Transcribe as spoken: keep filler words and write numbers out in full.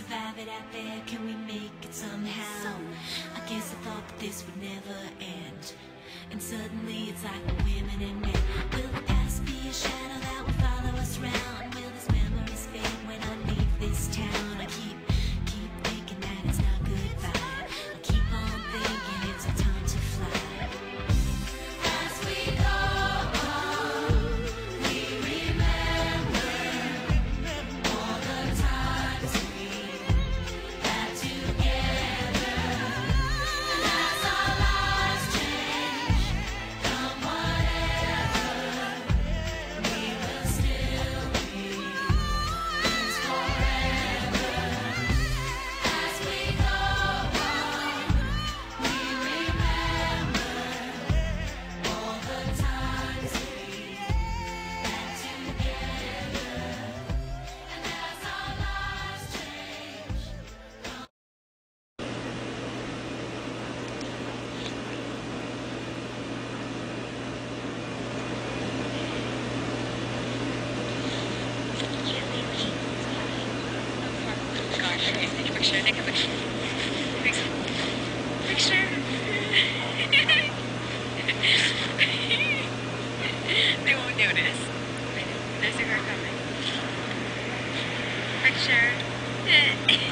survive it out there? Can we make it somehow? I guess I thought that this would never end, and suddenly it's like the women and men. Will the past be a shadow that will follow us round? Will these memories fade when I leave this town? I keep, keep thinking that it's not goodbye. I keep on thinking it's our time to fly. As we go on, we remember all the times we had together. And as our lives change, come whatever, we will still be friends forever. As we go on, we remember all the times we had together. And as our lives change, Gosh, okay, take a picture, take a picture. Picture. Picture. They won't notice. There's a car coming. Picture.